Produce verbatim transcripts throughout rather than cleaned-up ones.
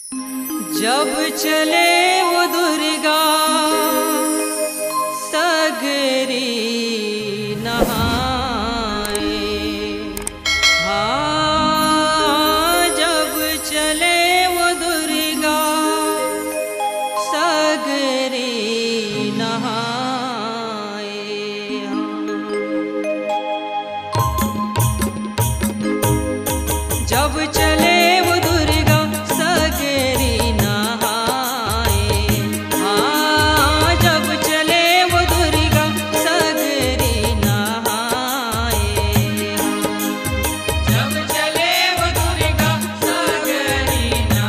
जब चले वो दुर्गा सगरी नहाए, हाँ जब चले वो दुर्गा सगरी नहाए, जब चले वो दुर्गा सगरी नहाए, हाँ जब चले वो दुर्गा सगरी नहाए, जब चले वो दुर्गा सगरी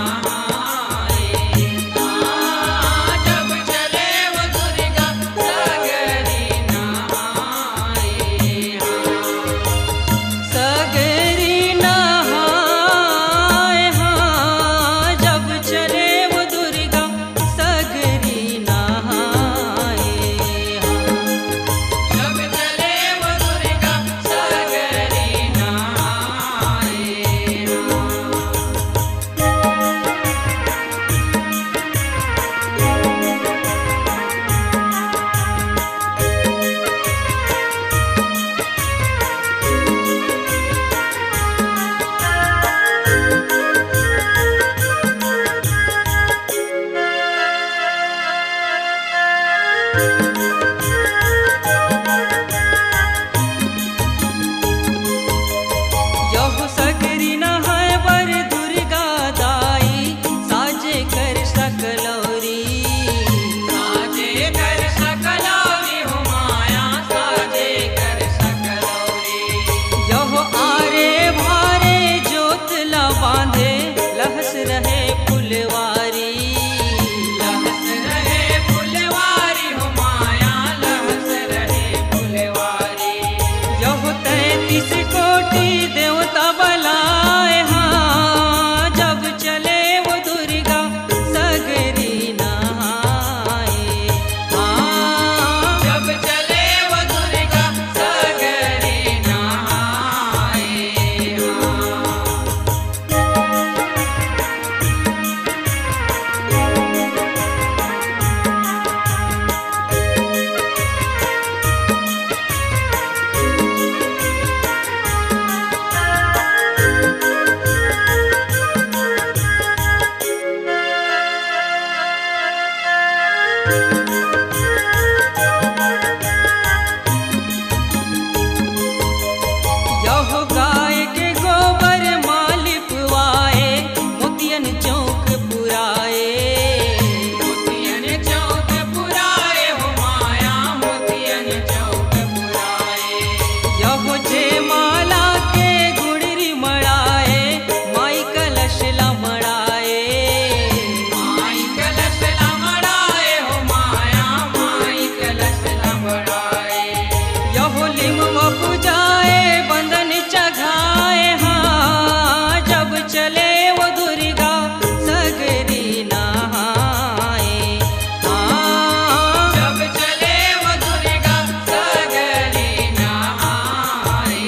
नहाए, हाँ जब चले वो दुर्गा सगरी नहाए, सगरी नहाए, हाँ जब चले वो दुर्गा सगरी नहाए, जब चले वो दुर्गा सगरी नहाए। यहो सगरी नहाए बर दुर्गा दाई, साजे कर सकलौरी, साजे कर सकलौरी हो माया, साजे कर सकलौरी। यहो आरे भारे जोतला बांधे, लहस रहे फुलवारी, लहस रहे फुलवारी हो माया, लहस रहे फुलवारी। यहो तैतीस कोटि देवता बलाए, हाँ जब चले वो दुर्गा सगरी नहाए, हाँ जब चले वो दुर्गा सगरी नहाए, यहो गाय के गोबर माली पुआए, मोतियन चौक पुराए, मोतियन चौक पुराए हो माया, मोतियन चौक पुराए। यहो जे माला के गुड़री मड़ाए, माई कलशला मड़ाए, माई कलशला मड़ाए हो माया, माई कलशला मड़ाए। यहो लिमवा पूजाए, बंधन चघाए, हाँ जब चले वो दुर्गा सगरी नहाए, हाँ जब चले वो दुर्गा सगरी नहाए,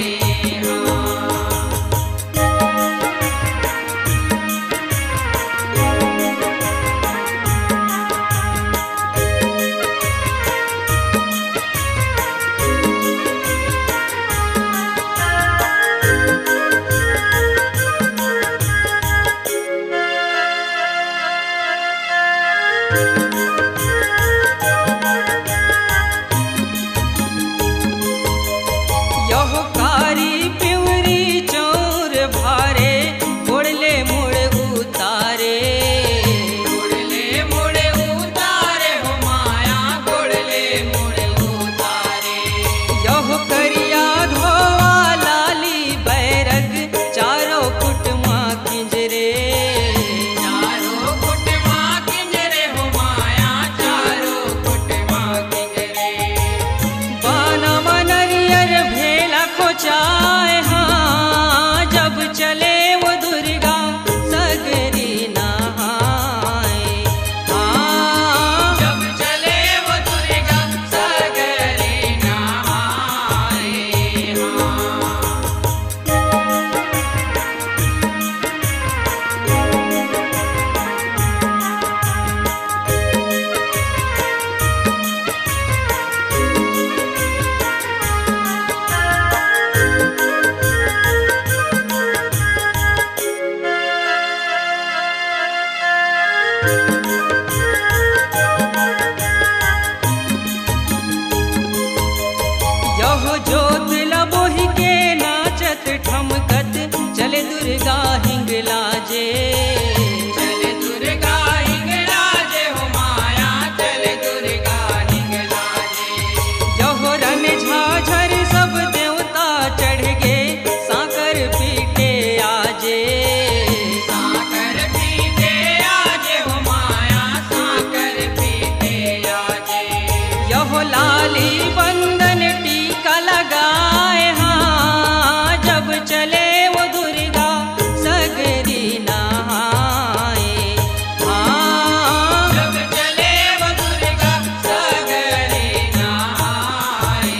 यहो कारी पिवरी चौर भारे, गोड़ले मुड़ उतारे, गोड़ले मुड़ उतारे हो माया, गोड़ले मुड़ उतारे। यहो करिया धोवा लाली बैरग, चारों कुटमा किंजरे, चारों कुटमा किंजरे हो माया, चारों कुटमा किंजरे। बाना मनरियर भेला खोचाए, हाँ जब चले वो दुर्गा सगरी नहाए, हाँ जब चले वो दुर्गा सगरी नहाए, यहो जोत लबोही के नाचत ठमकत चले दुर्गा हिंगलाजे। चले दुर्गा हिंगलाजे हो माया चले दुर्गा हिंगलाजे। यहो रन झाझर सब देवता चढ़ गे साकर पीटे आजे। साकर पीटे आजे हो माया साकर पीटे आजे। यहो लाली बंदन टीका लगाए हाँ जब चले वो दुर्गा सगरी नहाए। हाँ जब चले वो दुर्गा सगरे नहाए।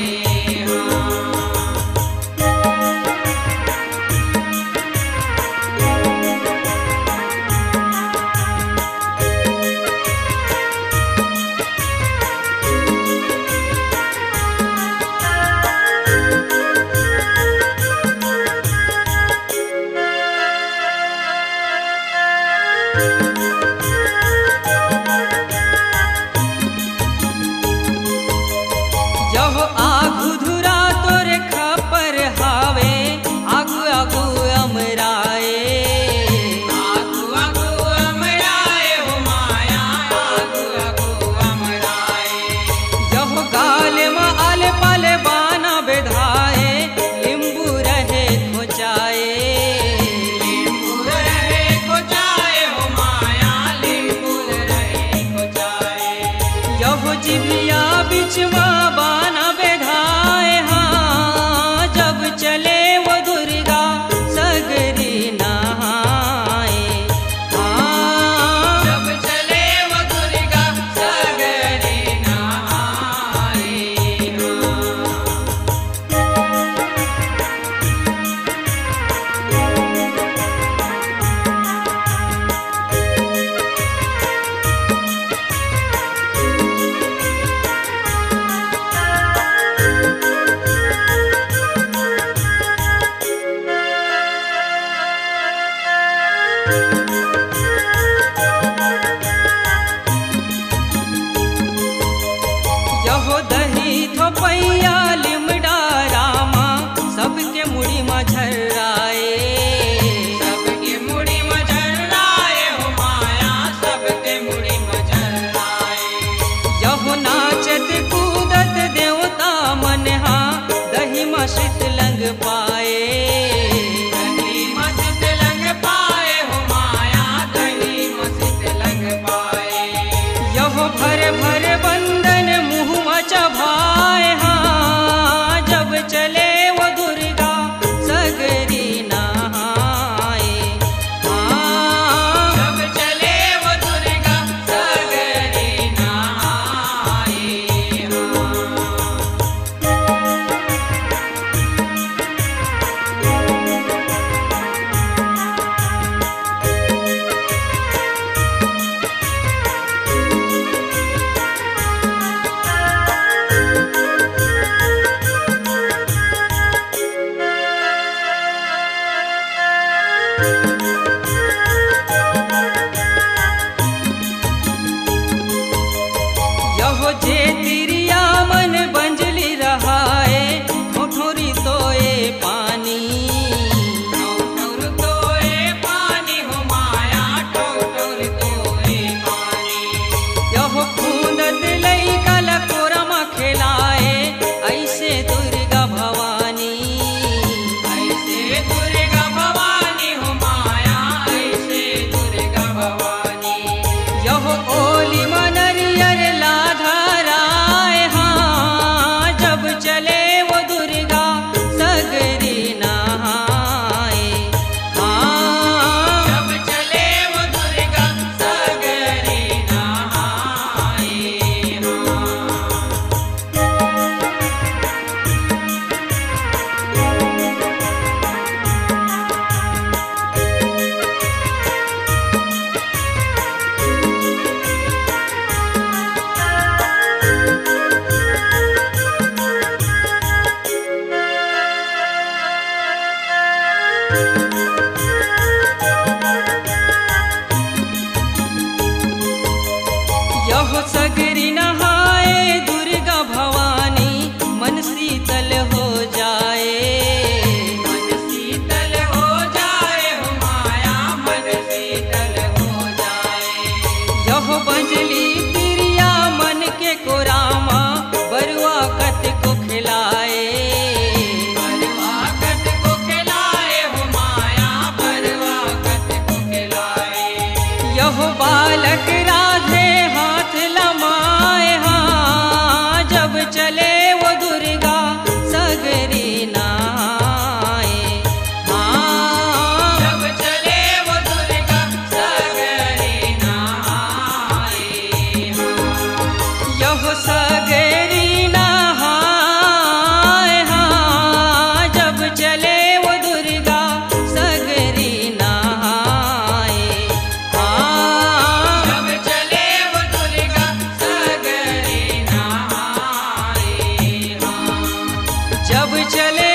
यहो आगु धुरा तोर खपर हावे आगु आगु अमराए। आगु आगु अमराए हो माया आगु आगु अमराए। यहो गाल में आल पाल बाना बेधाए लिंबू रहे खोचाए। लिंबू रहे खोचाए हो माया लिंबू रहे खोचाए। यहो जिभिया बिचवा बाना बेधाए हाँ जब चले वो दुर्गा सगरी नहाए। हाँ जब चले वो दुर्गा सगरे नहाए। चले